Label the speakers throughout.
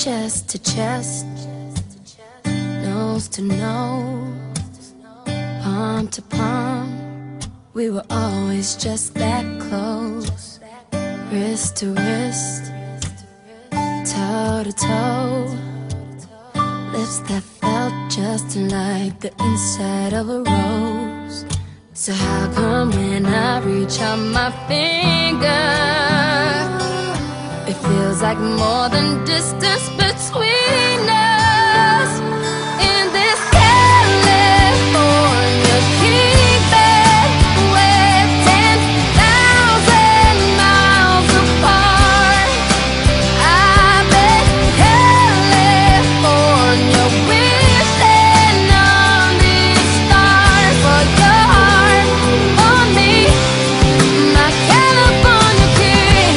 Speaker 1: chest to chest, nose to nose, palm to palm. We were always just that close, wrist to wrist, toe to toe, lips that felt just like the inside of a rose. So how come when I reach out my finger, it feels like more than distance between us? In this California keeping, we're 10,000 miles apart. I bet California wishing on these stars for your heart, for me, my California king.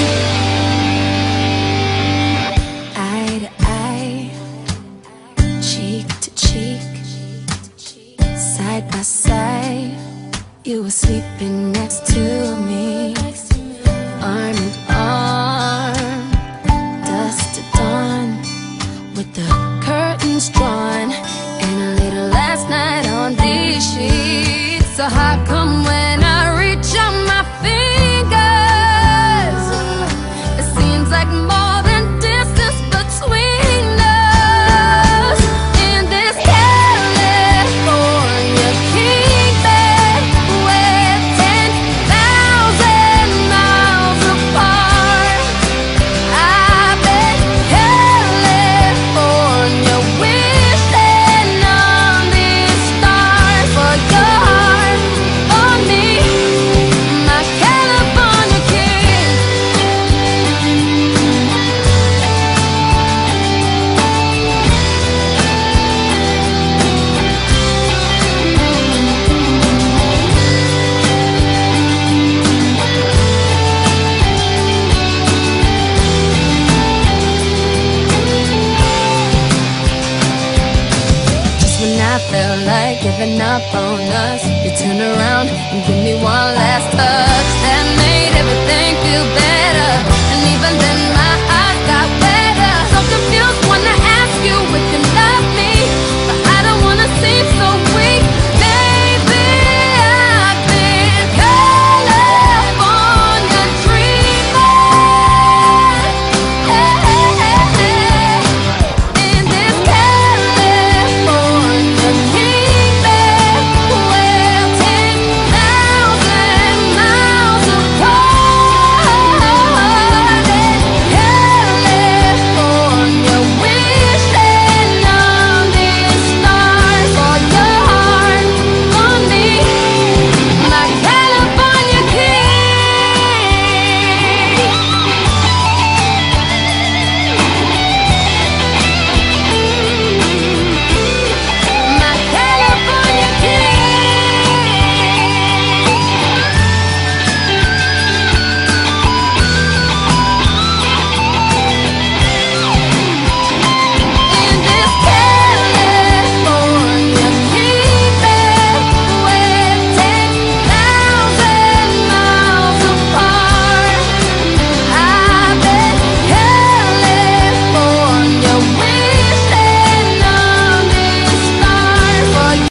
Speaker 1: Eye to eye, cheek to cheek, side by side, you were sleeping next to me, arm in arm, dusk to dawn, with the curtains drawn, and a little last night on these sheets. So how come when I reach out my fingers, it seems like more than distance between us? In this California keeping, we're 10,000 miles apart. I bet California wishing on these stars for your heart, for me, my California king. Just when I felt like giving up on us, you turn around and give me one last touch that made everything feel better.